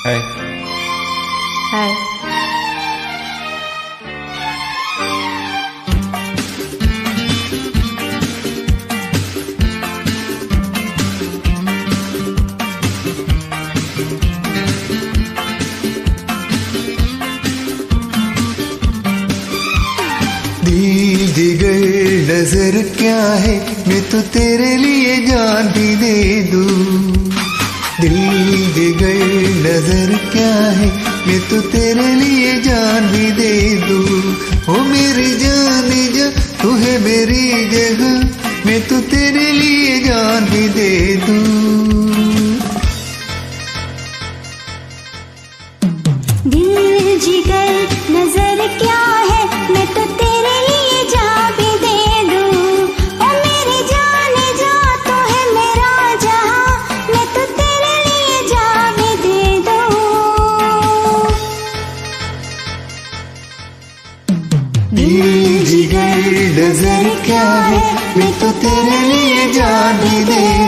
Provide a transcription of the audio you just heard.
हाय हाय। दिल जिगर नजर क्या है, मैं तो तेरे लिए जान भी दे दूं। दिल जिगर नजर क्या है, मैं तो तेरे लिए जान भी दे दूं। ओ मेरी जाने जा, तू है मेरी जगह, मैं तो तेरे लिए जान भी दे दूं। दिल जिगर नजर क्या है, मैं तो तेरे लिए जान भी दे दूं। ओ मेरी जाने जा, तू है मेरा जहां, मैं तो तेरे लिए जान भी दे दूं। दिल जिगर नजर क्या है, मैं तो तेरे लिए जान भी दे